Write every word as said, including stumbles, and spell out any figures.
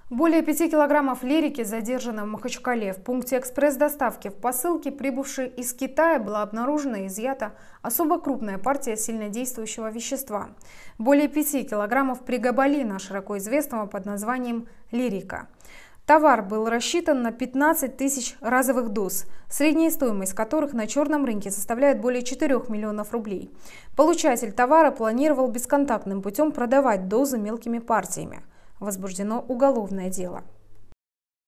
Более пяти килограммов лирики задержано в Махачкале. В пункте экспресс-доставки в посылке, прибывшей из Китая, была обнаружена и изъята особо крупная партия сильнодействующего вещества. Более пяти килограммов пригабалина, широко известного под названием лирика. Товар был рассчитан на пятнадцать тысяч разовых доз, средняя стоимость которых на черном рынке составляет более четырёх миллионов рублей. Получатель товара планировал бесконтактным путем продавать дозы мелкими партиями. Возбуждено уголовное дело.